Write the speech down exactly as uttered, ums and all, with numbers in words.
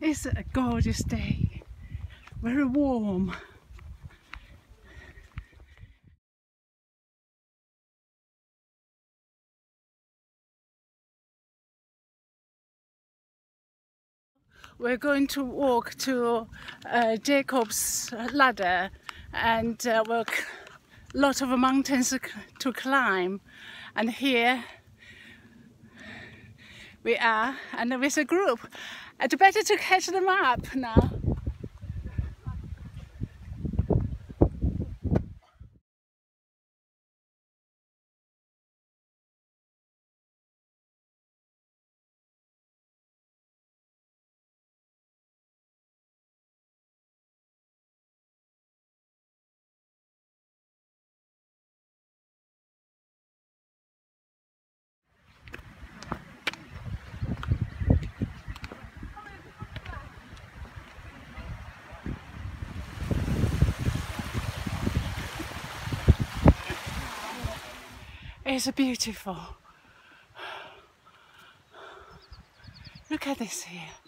It's a gorgeous day, very warm. We're going to walk to uh, Jacob's ladder, and uh, we'll a lot of mountains to climb. And here we are, and with a group. It's better to catch them up now. It's beautiful. Look at this here.